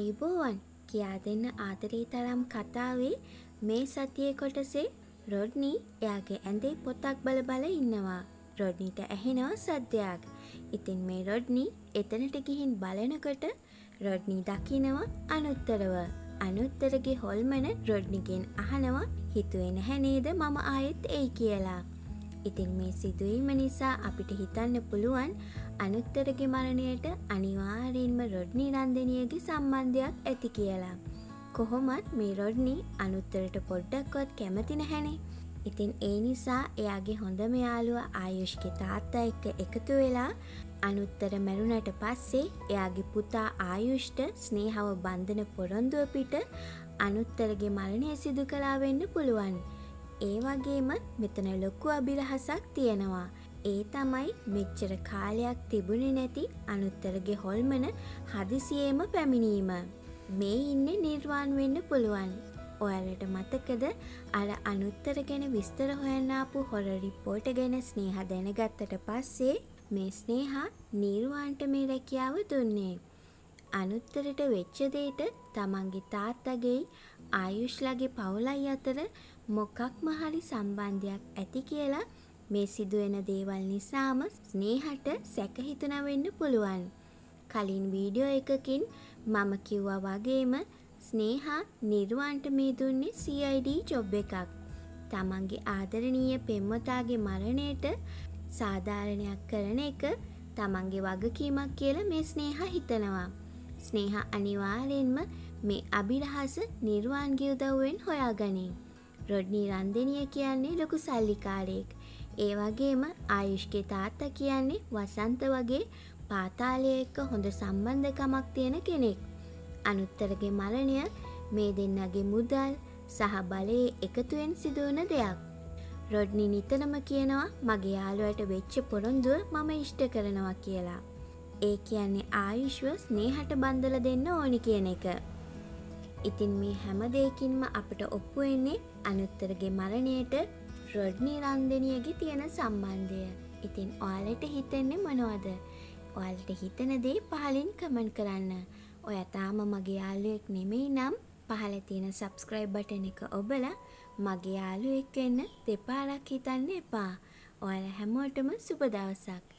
ආයුබෝවන් කියා දෙන්න ආදරේ තරම් කතාවේ මේ සතියේ කොටසේ රොඩ්නි එයාගේ ඇඳේ පොතක් බල බල ඉන්නවා. රොඩ්නිට ඇහෙනවා සද්දයක්. ඉතින් මේ රොඩ්නි එතනට ගිහින් බලනකොට රොඩ්නි දකිනවා අනුත්තරව. අනුත්තරගේ හොල්මන රොඩ්නිගෙන් අහනවා හිතුවේ නැහැ නේද මම ආයෙත් එයි කියලා. ඉතින් මේ සිදුවීම නිසා අපිට හිතන්න පුළුවන් අනුත්තරගේ මරණයට අනිවාර්යෙන්ම රොඩ්නි රන්දනියගේ සම්බන්ධයක් ඇති කියලා. කොහොමත් මේ රොඩ්නි අනුත්තරට පොඩ්ඩක්වත් කැමති නැහැනේ. ඉතින් ඒ නිසා එයාගේ හොඳම යාළුවා ආයුෂ්ගේ තාත්තා එක්ක එකතු වෙලා අනුත්තර මැරුණට පස්සේ එයාගේ පුතා ආයුෂ්ට ස්නේහව බන්ධන පොරොන්දුව පිට අනුත්තරගේ මරණය සිදු කළා වෙන්න පුළුවන්. ඒ වගේම මෙතන ලොකු අභිරහසක් තියෙනවා. ඒ තමයි මෙච්චර කාලයක් තිබුණේ නැති අනුත්තරගේ හොල්මන හදිසියේම පැමිණීම. මේ ඉන්නේ නිර්වාණ වෙන්න පුළුවන්. ඔයාලට මතකද අර අනුත්තර ගැන විස්තර හොයන්න ආපු හොර රිපෝට් ගැන ස්නේහා දැනගත්තට පස්සේ මේ ස්නේහා නිර්වාණට මේ රැකියාව දුන්නේ. අනුත්තරට වෙච්ච දෙයට තමන්ගේ තාත්තගේ ආයුෂ්ලාගේ පවුලයි අතර මොකක්ම හරි සම්බන්ධයක් ඇති කියලා මේ සිදුවෙන දේවල් නිසාම ස්නේහට සැක හිතුණා වෙන්න පුළුවන්. කලින් වීඩියෝ එකකින් මම කිව්වා වගේම ස්නේහා නිර්වාණට මේ දුන්නේ CID ජොබ් එකක්. තමන්ගේ ආදරණීය පෙම්වතාගේ මරණයට සාධාරණයක් කරන එක තමන්ගේ වගකීමක් කියලා මේ ස්නේහා හිතනවා. ස්නේහා අනිවාර්යෙන්ම මේ අභිරහස නිර්වාණගේ උදව්වෙන් හොයාගනී. රොඩ්නි රන්දනිය කියන්නේ ලොකු සල්ලිකාරයෙක්. ඒ වගේම ආයුෂ්ගේ තාත්තා කියන්නේ වසන්ත වගේ පාතාලය එක්ක හොඳ සම්බන්ධකමක් තියෙන කෙනෙක්. අනුත්තරගේ මරණය මේ දෙන්නගේ මුදල් සහ බලයේ එකතුවෙන් සිදුවන දෙයක්. රොඩ්නි නිතරම කියනවා මගේ යාළුවට වෙච්ච පොරොන්දුව මම ඉෂ්ට කරනවා කියලා. ඒ කියන්නේ ආයුෂ්ව ස්නේහට බන්ධලා දෙන්න ඕනි කියන එක. ඉතින් මේ හැම දෙයකින්ම අපිට ඔප්පු වෙන්නේ අනුත්තරගේ මරණයට රොඩ්නි රන්දනියගේ තියෙන සම්බන්ධය. ඉතින් ඔයාලට හිතෙන්නේ මොනවද? ඔයාලට හිතන දේ පහලින් කමෙන්ට් කරන්න. ඔයා තාම මගේ යාළුවෙක් නෙමෙයි නම් පහල තියෙන subscribe button එක ඔබලා මගේ යාළුවෙක් වෙන්න දෙපාරක් හිතන්න එපා. ඔයාලා හැමෝටම සුබ දවසක්.